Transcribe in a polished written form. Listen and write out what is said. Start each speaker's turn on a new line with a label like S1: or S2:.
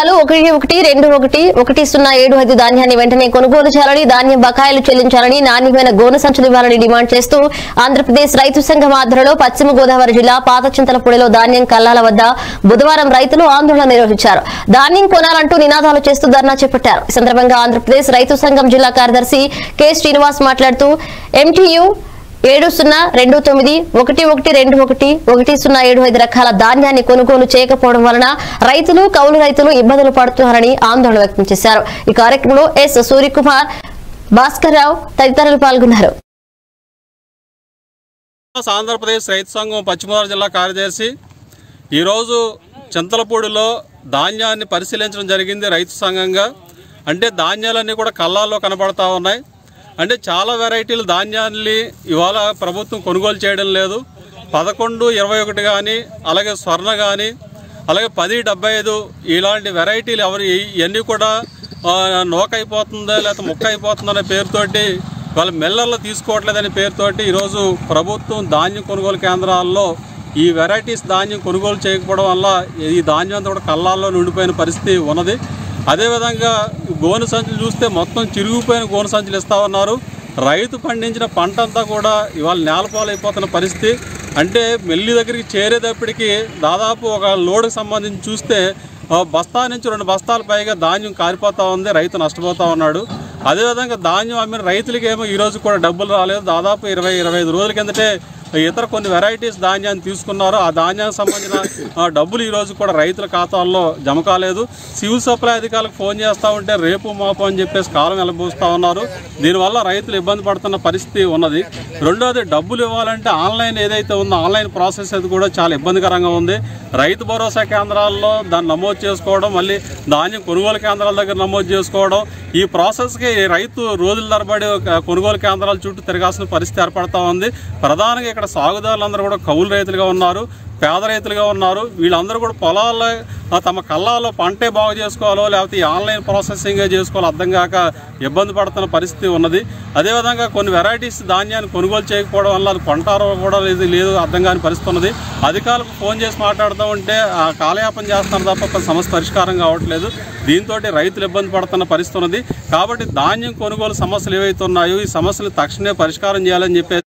S1: రకాలు 11-21-107 ధాన్యాన్ని వెంటనే కొనుగోలు చేయాలని, ధాన్యం బకాయిలు చెల్లించాలని, నాణ్యమైన గోనె సంచులు ఇవ్వాలని డిమాండ్ చేస్తూ ఆంధ్రప్రదేశ్ రైతు సంఘం ఆధ్వర్యంలో పశ్చిమ గోదావరి జిల్లా పాతచింతలపూడిలో ధాన్యం కల్లాల వద్ద బుధవారం రైతులు ఆందోళన నిర్వహించారు. ధాన్యం కొనాలంటూ నినాదాలు చేస్తూ ధర్నా చేపట్టారు. ఈ సందర్భంగా ఆంధ్రప్రదేశ్ రైతు సంఘం జిల్లా కార్యదర్శి కె శ్రీనివాస్ మాట్లాడుతూ MTU 70-29-11-21-107 రకాల ధాన్యాన్ని కొనుగోలు చేయకపోవడం వలన రైతులు, కౌలు రైతులు ఇబ్బందులు పడుతున్నారని ఆందోళన వ్యక్తం చేశారు. ఈ కార్యక్రమంలో ఎస్ సూర్యకుమార్, భాస్కర్ రావు తదితరులు పాల్గొన్నారు.
S2: ఆంధ్రప్రదేశ్ రైతు సంఘం పశ్చిమ గోదావరి జిల్లా కార్యదర్శి ఈరోజు చింతలపూడిలో ధాన్యాన్ని పరిశీలించడం జరిగింది. రైతు సంఘంగా అంటే ధాన్యాలన్నీ కూడా కళ్ళాల్లో కనబడతా ఉన్నాయి. అంటే చాలా వెరైటీలు ధాన్యాన్ని ఇవాళ ప్రభుత్వం కొనుగోలు చేయడం లేదు. 11-21 కానీ, అలాగే స్వర్ణ కానీ, అలాగే 10-75 ఇలాంటి వెరైటీలు ఇవన్నీ కూడా నోకైపోతుందా లేకపోతే ముక్క అయిపోతుందనే పేరుతోటి వాళ్ళ మిల్లర్లు తీసుకోవట్లేదనే పేరుతోటి ఈరోజు ప్రభుత్వం ధాన్యం కొనుగోలు కేంద్రాల్లో ఈ వెరైటీస్ ధాన్యం కొనుగోలు చేయకపోవడం వల్ల ఈ ధాన్యం అంతా కూడా కళ్ళాల్లో నిండిపోయిన పరిస్థితి ఉన్నది. అదేవిధంగా గోనె సంచులు చూస్తే మొత్తం చిరిగిపోయిన గోనె సంచులు ఇస్తా ఉన్నారు. రైతు పండించిన పంట అంతా కూడా ఇవాళ నేలపాలైపోతున్న పరిస్థితి. అంటే మిల్లి దగ్గరికి చేరేటప్పటికి దాదాపు ఒక లోడుకు సంబంధించి చూస్తే బస్తా నుంచి 2 బస్తాల పైగా ధాన్యం కారిపోతూ ఉంది. రైతు నష్టపోతూ ఉన్నాడు. అదేవిధంగా ధాన్యం అమ్మిన రైతులకేమో ఈరోజు కూడా డబ్బులు రాలేదు. దాదాపు 20-25 రోజుల కిందటే ఇతర కొన్ని వెరైటీస్ ధాన్యాన్ని తీసుకున్నారు. ఆ ధాన్యానికి సంబంధించిన డబ్బులు ఈరోజు కూడా రైతుల ఖాతాల్లో జమ కాలేదు. సివిల్ సప్లై అధికారులకు ఫోన్ చేస్తూ ఉంటే రేపు మాపు అని చెప్పేసి కాలం వెలబోస్తూ ఉన్నారు. దీనివల్ల రైతులు ఇబ్బంది పడుతున్న పరిస్థితి ఉన్నది. రెండోది, డబ్బులు ఇవ్వాలంటే ఆన్లైన్ ఏదైతే ఉందో ఆన్లైన్ ప్రాసెస్ అది కూడా చాలా ఇబ్బందికరంగా ఉంది. రైతు భరోసా కేంద్రాల్లో దాన్ని నమోదు చేసుకోవడం, మళ్ళీ ధాన్యం కొనుగోలు కేంద్రాల దగ్గర నమోదు చేసుకోవడం, ఈ ప్రాసెస్కి రైతు రోజుల తరబడి కొనుగోలు కేంద్రాల చుట్టూ తిరగాల్సిన పరిస్థితి ఏర్పడతా ఉంది. ప్రధానంగా ఇక్కడ సాగుదారులందరూ కూడా కౌలు రైతులుగా ఉన్నారు, పేద రైతులుగా ఉన్నారు. వీళ్ళందరూ కూడా పొలాల్లో తమ కళ్ళాల్లో పంటే బాగు చేసుకోవాలో లేకపోతే ఈ ఆన్లైన్ ప్రాసెసింగే చేసుకోవాలో అర్థం కాక ఇబ్బంది పడుతున్న పరిస్థితి ఉన్నది. అదేవిధంగా కొన్ని వెరైటీస్ ధాన్యాన్ని కొనుగోలు చేయకపోవడం వల్ల అది కొంటారో కూడా లేదు అర్థం కాని పరిస్థితి ఉన్నది. అధికారులకు ఫోన్ చేసి మాట్లాడుతూ ఉంటే కాలయాపన చేస్తున్నారు తప్ప సమస్య పరిష్కారం కావట్లేదు. దీంతో రైతులు ఇబ్బంది పడుతున్న పరిస్థితి ఉన్నది. కాబట్టి ధాన్యం కొనుగోలు సమస్యలు ఏవైతే ఉన్నాయో ఈ సమస్యలు తక్షణమే పరిష్కారం చేయాలని చెప్పేసి